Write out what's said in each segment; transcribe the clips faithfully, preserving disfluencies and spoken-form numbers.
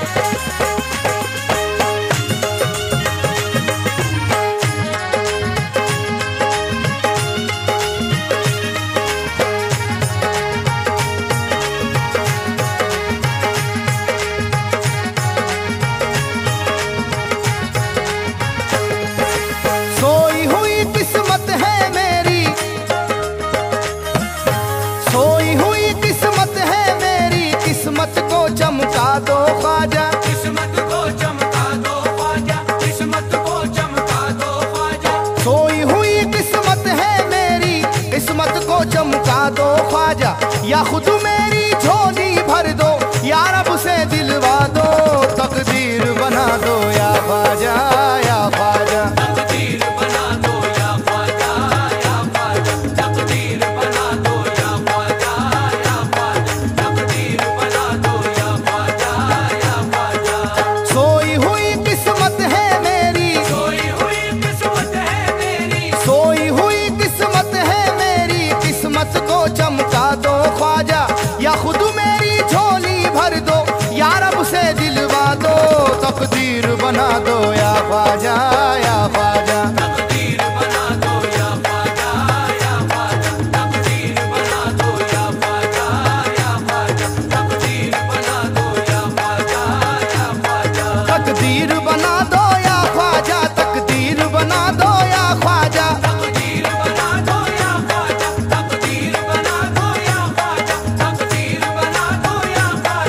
चमका दो ख्वाजा, किस्मत को चमका दो ख्वाजा, किस्मत को चमका दो ख्वाजा। सोई हुई किस्मत है मेरी, किस्मत को चमका दो ख्वाजा। या खुद मेरी झोली भर दो, या रब से दिलवा दो, तकदीर बना दो या ख्वाजा, या ख्वाजा। तकदीर बना दो या ख्वाजा, या ख्वाजा। तकदीर बना दो या ख्वाजा, या ख्वाजा। तकदीर बना दो या ख्वाजा, या ख्वाजा। सोई हुई किस्मत है मेरी, सोई हुई किस्मत है मेरी, सोई हुई किस्मत है मेरी, किस्मत को चमका दो ख्वाजा। या खुद मेरी झोली भर दो, या रब से दिलवा दो, तकदीर बना दो या ख्वाजा, या ख्वाजा। तकदीर बना दो या ख्वाजा, या ख्वाजा। तकदीर बना दो या ख्वाजा, या ख्वाजा। तकदीर बना दो या ख्वाजा, या ख्वाजा। तकदीर बना दो या ख्वाजा, तकदीर बना दो या ख्वाजा। तकदीर बना दो या ख्वाजा, तकदीर बना दो या ख्वाजा। तकदीर बना दो या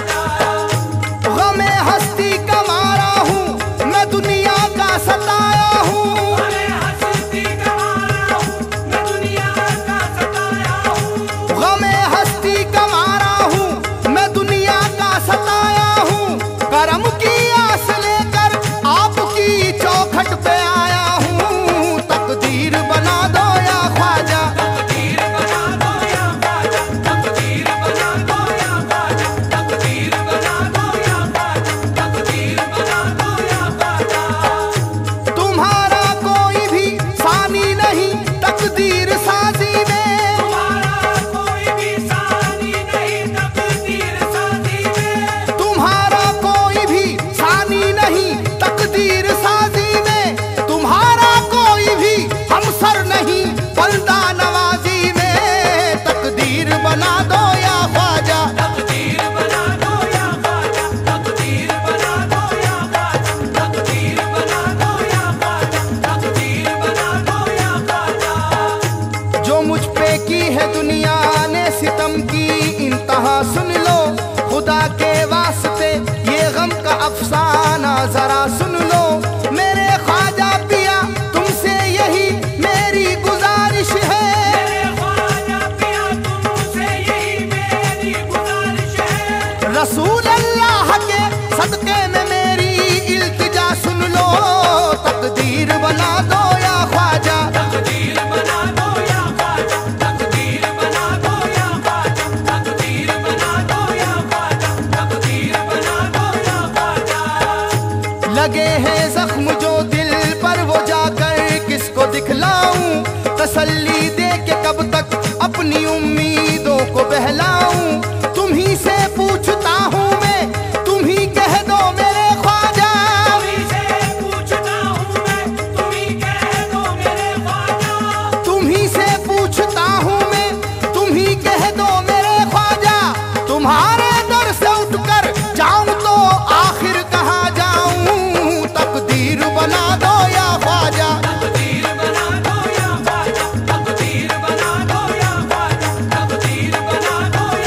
ख्वाजा। गमे हस्ती का मारा हूँ मैं, दुनिया का सताया हूँ। मैं हस्ती का मारा हूँ, मैं दुनिया का सताया हूँ। गमे हस्ती का मारा हूँ मैं, दुनिया का सताया हूँ। करम की आस लेकर आपकी चौखट पे आया हूँ, तकदीर बना दो या ख्वाजा। तकदीर बना दो या ख्वाजा, तकदीर बना दो या ख्वाजा। तकदीर बना दो या ख्वाजा, तकदीर बना दो या ख्वाजा। तुम्हारा कोई भी सानी नहीं तकदीर साजी में, तुम्हारा कोई भी सानी नहीं तकदीर साजी में। तुम्हारा कोई भी सानी नहीं तकदीर साजी में। तुम्हारा कोई भी हमसर नहीं बंदा नवाजी में, तकदीर बना दो या ख्वाजा। तकदीर बना दो या ख्वाजा, तकदीर बना दो या ख्वाजा। तकदीर बना दो या ख्वाजा, तकदीर बना दो या ख्वाजा। जो मुझ पे की है दुनिया ने सितम की इंतहा सुन लो, खुदा के वास्ते ये गम का अफसाना जरा सुन लो। मेरे ख्वाजा पिया तुमसे यही मेरी गुजारिश है, मेरे ख्वाजा पिया तुमसे यही मेरी गुजारिश है। रसूल अल्लाह के सदके में मेरी इल्तिजा सुन लो, तकदीर बना दो या ख्वाजा। तकदीर बना दो या ख्वाजा, तकदीर बना दो या ख्वाजा। तकदीर बना दो या ख्वाजा, तकदीर बना दो या ख्वाजा। लगे हैं जख्म जो दिल पर वो जाकर किसको दिखलाऊं, तसल्ली दे के कब तक अपनी उम्मीदों को बहलाऊं। तुम्ही से पूछता हूँ मैं, तुम ही कह दो मेरे ख्वाजा। तुम्हीं से पूछता हूँ मैं, तुम ही कह दो मेरे ख्वाजा। तुम्ही से पूछता हूँ मैं, तुम ही कह दो मेरे ख्वाजा। तुम्हारे दर से उठकर जाऊं तो आखिर कहाँ जाऊं, तकदीर बना दो या ख्वाजा। तकदीर बना दो या ख्वाजा, तकदीर बना दो या ख्वाजा। तकदीर बना दो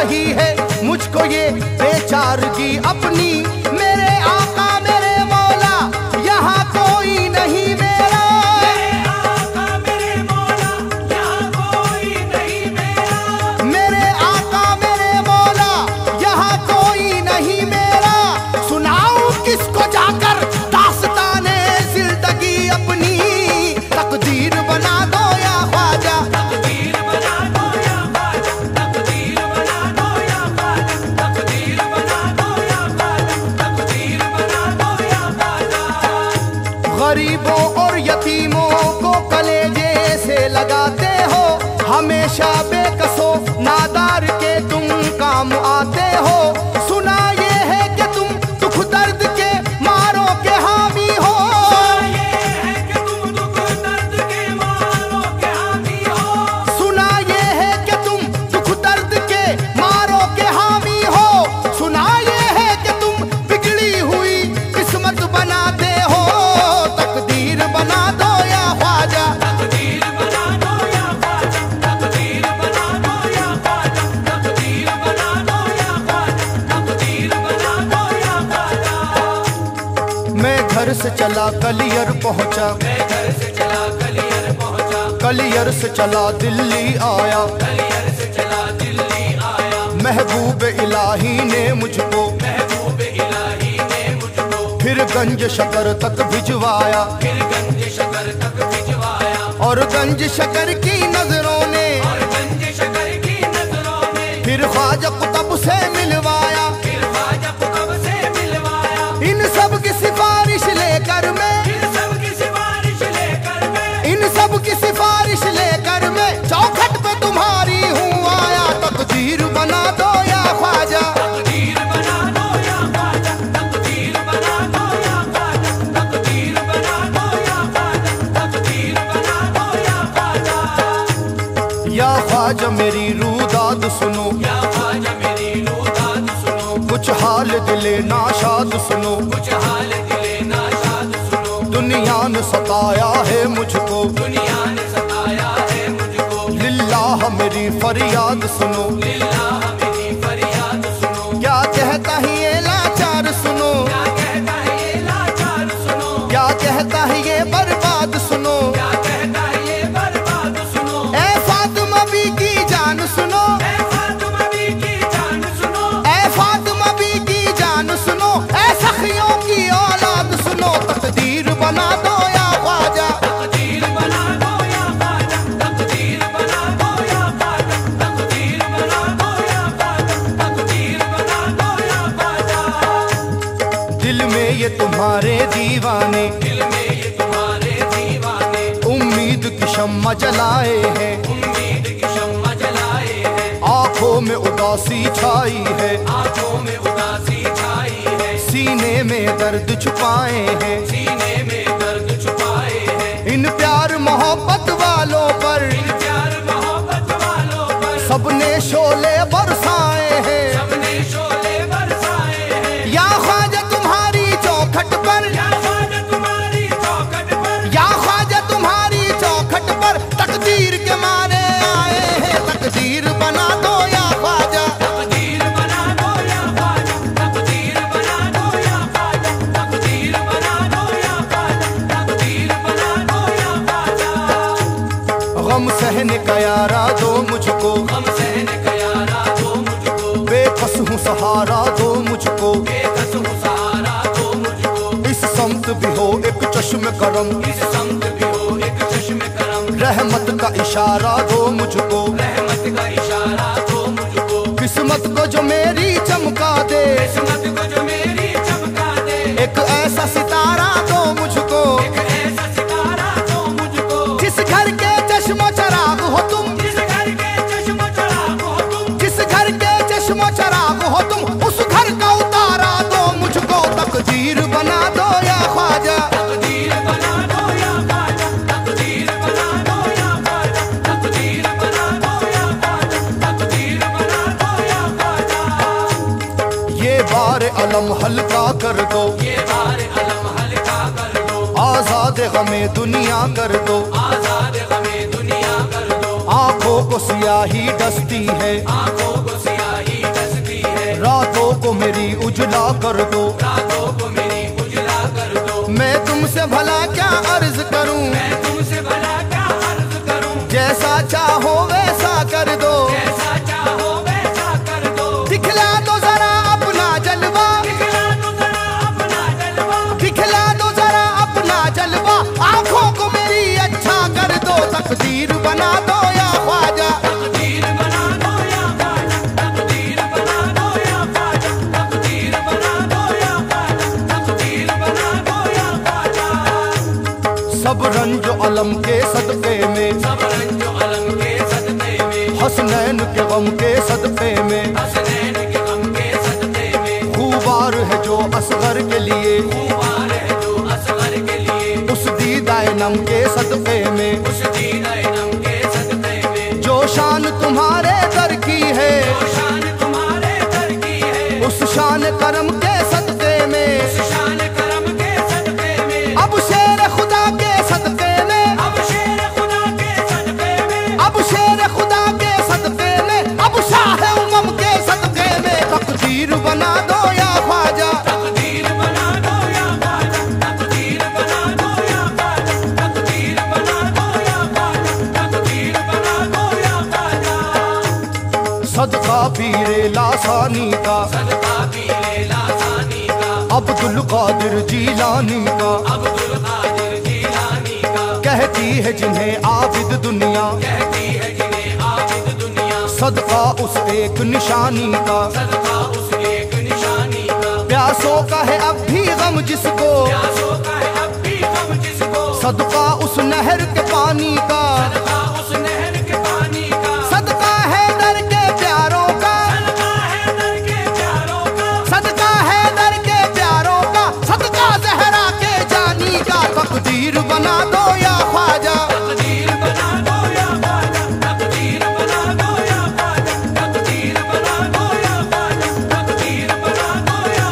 रही है मुझको ये बेचारगी अपनी। मेरे आका मेरे मौला यहाँ कोई नहीं मेरा, मेरे आका मेरे मौला यहाँ कोई नहीं मेरा, मेरे आका मेरे मौला यहाँ कोई नहीं मेरा। सुनाऊं किसको जाकर दास्ताने जिंदगी अपनी, तकदीर बना दो या ख्वाजा, तकदीर बना दो या ख्वाजा, तकदीर बना दो या ख्वाजा, तकदीर बना दो या ख्वाजा, तकदीर बना दो या ख्वाजा। गरीबों और यतीमों को कलेजे से लगाते हो, हमेशा बेकसो नादार के तुम काम आते हो। सुना ये है कि तुम दुख दर्द के मारों के हामी हो, ये है कि तुम दुख दर्द के मारों के हामी हो, सुना ये है कि तुम दुख दर्द के मारों के हामी हो। सुना ये है कि तुम बिगड़ी हुई किस्मत बनाते हो, तकदीर बना दो या ख्वाजा, तकदीर बना दो या ख्वाजा, तकदीर बना दो या ख्वाजा, तकदीर बना दो या ख्वाजा, तकदीर बना दो या ख्वाजा। मैं घर से चला कलियर पहुंचा, मैं घर से चला कलियर पहुंचा, कलियर से चला दिल्ली आया, कलियर से चला दिल्ली आया। महबूब इलाही ने मुझको महबूब इलाही ने मुझको फिर गंज शकर तक भिजवाया, फिर गंज शकर तक भिजवाया, और गंज शकर की नजरों ने और गंज शकर की नजरों में फिर ख्वाजा कुतब से मिलवाया। फिर ख्वाजा कुतब से मिलवाया। इन सब की सिफारिश लेकर मैं, इन सब की सिफारिश लेकर मैं, इन सब की सिफारिश लेकर मैं चौखट पे तुम्हारी हूँ आया, तकदीर बना दो या ख्वाजा, तकदीर बना दो या ख्वाजा, तकदीर बना दो या ख्वाजा, तकदीर बना दो या ख्वाजा, तकदीर बना दो या ख्वाजा। या ख्वाजा मेरी रूदाद सुनो, या ख्वाजा मेरी रूदाद सुनो, कुछ हाल दिले नाशाद सुनो। कुछ हाल दिले नाशाद सुनो, दुनिया ने सताया है मुझको, दुनिया ने सताया है मुझको, लिल्लाह मेरी फरियाद सुनो। लिल्लाह मेरी फरियाद सुनो। क्या कहता है ये लाचार सुनो, क्या कहता है ये लाचार सुनो, क्या कहता है ये बर्बाद सुनो। क्या कहता है ये बर्बाद सुनो। ए फातिमा बी की जान सुनो, ऐ फातिमा बी की जान सुनो, ए फातिमा बी की जान सुनो, ए सखियों की औलाद सुनो, तकदीर बना दो या ख्वाजा, तकदीर बना दो या ख्वाजा, तकदीर बना दो या ख्वाजा, तकदीर बना दो या ख्वाजा, तकदीर बना दो या ख्वाजा। दिल में ये तुम्हारे दीवाने दिल में ये तुम्हारे दीवाने उम्मीद की शम्मा जलाए हैं, उम्मीद की शम्मा जलाए हैं, आंखों में उदासी छाई है, आंखों में उदासी छाई है, सीने में दर्द छुपाए हैं। सीने में दर्द छुपाए हैं। इन प्यार मोहब्बत वालों पर इन प्यार मोहब्बत वालों पर सबने शोले बरसाए हैं, सबने शोले बरसाए हैं। या ख्वाजा तुम्हारी चौखट पर, या ख्वाजा तुम्हारी चौखट पर, या ख्वाजा तुम्हारी चौखट पर तकदीर के मारे आए हैं, तकदीर बना दो या ख्वाजा, तकदीर बना दो या ख्वाजा, तकदीर बना दो या ख्वाजा, तकदीर बना दो या ख्वाजा, तकदीर बना दो या ख्वाजा। गम सहने का यारा दो मुझको, गम सहने का यारा दो मुझको, बेकस हूँ सहारा दो मुझको। बेकस हूँ सहारा दो मुझको, इस समत भी हो एक चश्म करम, इस समत भी हो एक चश्म करम, रहमत का इशारा दो मुझको। रहमत का इशारा दो मुझको, किस्मत को जो मेरी चमका दे, किस्मत को जो मेरी चमका दे, एक ऐसा सितारा दो मुझको, एक ऐसा सितारा दो मुझको, जिस घर के चश्मो चराग हो तुम, जिस घर के चश्म चराग हो तुम, जिस घर के चश्मो चराग हो तुम, उस घर का उतारा दो मुझको, तकदीर बना दो या ख्वाजा, तकदीर बना दो या ख्वाजा, तकदीर बना दो या ख्वाजा, तकदीर बना दो या ख्वाजा, तकदीर बना दो या ख्वाजा। ये बार अलम हल्का कर दो, ये बार अलम हल्का कर दो, आजाद गमे दुनिया कर दो। आजाद गमे दुनिया कर दो, आंखों को सियाही डसती है, आंखों को सियाही रातों को मेरी उजला कर दो, रातों को मेरी उजला कर दो। मैं तुमसे भला क्या अर्ज करूं, मैं तुमसे भला क्या अर्ज करूं, जैसा चाहो वैसा कर दो, जैसा चाहो वैसा कर दो। दिखला दो जरा अपना जलवा, दिखला दो जरा अपना जलवा, दिखला दो जरा अपना जलवा, आंखों को मेरी अच्छा कर दो, तकदीर बना दो या ख्वाजा, तकदीर बना दो या ख्वाजा, तकदीर बना दो या ख्वाजा, तकदीर बना दो या ख्वाजा, तकदीर बना दो या ख्वाजा। सब रंज अलम के सदक़े में, सब रंजो अलम के सदक़े में, हसनैन के गम के सदक़े में, हसनैन के गम के सदक़े में, खूबार है जो असगर के लिए, खूबार है जो असगर के लिए, उस दीदाए नम के सदक़े में, उस दीदाए नम के सदक़े में। जो शान तुम्हारे दर की है, जो शान तुम्हारे दर की है, उस शान करम के सदक़े में, उस शान करम के सदक़े में। अब शेर खुदा के सदक़े में, अब शेर खुदा के सदक़े में, अब शेर खुदा के सदक़े में, अब शाह उमम के सदक़े में, तकदीर बना दो या ख्वाजा, तकदीर बना दो या ख्वाजा, तकदीर बना दो या ख्वाजा, तकदीर बना दो या ख्वाजा, तकदीर बना दो या ख्वाजा। सदका पीरे लासानी का, सदका पीरे लासानी का, अब्दुल कादिर जीलानी का, अब्दुल कादिर जीलानी का। कहती है जिन्हें आबिद दुनिया, कहती है जिन्हें आबिद दुनिया, सदका उस एक निशानी का, सदका उस एक निशानी का। प्यासों का है अब भी गम जिसको, प्यासों का है अब भी गम जिसको, सदका उस नहर के पानी का, सदका उस नहर के पानी का। सदका है दर के प्यारों का, सदका है दर के प्यारों का, सदका है दर के प्यारों का, सदका जहरा के जानी का, तकदीर बना दो या ख्वाजा, तकदीर बना दो या ख्वाजा, तकदीर बना दो या ख्वाजा, तकदीर बना दो या ख्वाजा, तकदीर बना दो या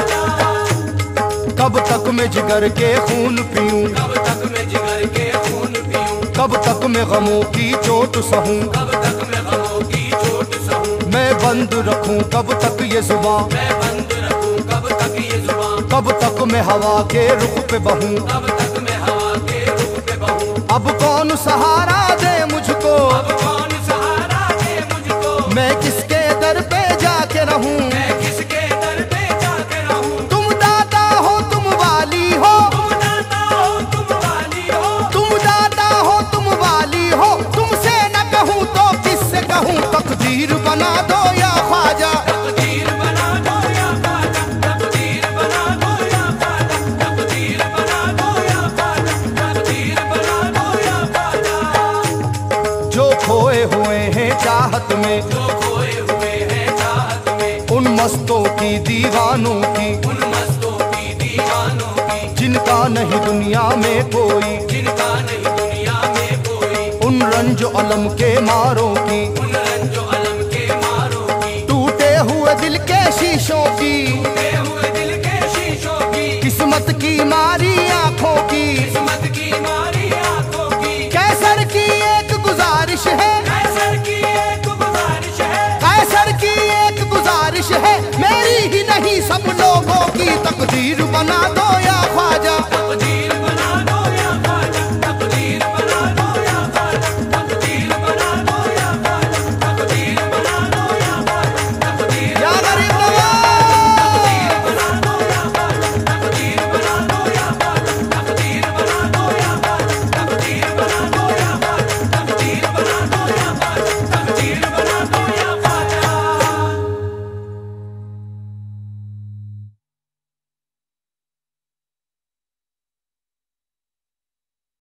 ख्वाजा। कब तक मैं जिगर के खून पीऊं, कब तक मैं जिगर के खून पीऊं, कब तक मैं गमों की चोट सहूं, कब तक मैं गमों की चोट सहूं। मैं बंद रखूं कब तक ये जुबां, मैं बंद रखूं कब तक ये जुबान, कब तक मैं हवा के रुख पे बहूं, कब तक मैं हवा के रुख पे बहूं। अब कौन सहारा दे मुझको, अब कौन सहारा दे मुझको, मैं किसके दर पे जाके रहूं, मैं किसके दर पे जाके रहूं। तुम दाता हो तुम वाली हो, तुम दाता हो तुम वाली हो, तुम दाता हो तुम वाली हो, तुमसे न कहूं तो किससे कहूं, तकदीर बना दो या ख्वाजा, तकदीर बना दो या ख्वाजा, तकदीर बना दो या ख्वाजा, तकदीर बना दो या ख्वाजा, तकदीर बना दो या ख्वाजा। जो खोए हुए हैं चाहत में, जो खोए हुए हैं चाहत में, उन मस्तों की दीवानों की, उन मस्तों की दीवानों की, जिनका नहीं दुनिया में कोई, जिनका नहीं दुनिया में कोई। उन रंजो अलम के मारों की, उन रंजो अलम के मारों की, टूटे हुए दिल के शीशों की, टूटे हुए दिल के शीशों की, किस्मत की मारी आंखों की, किस्मत की मारी आंखों की। कैसर की एक गुजारिश है, कैसर की एक गुजारिश है, कैसर की एक गुजारिश है, मेरी ही नहीं सब लोगों की, तकदीर बना दो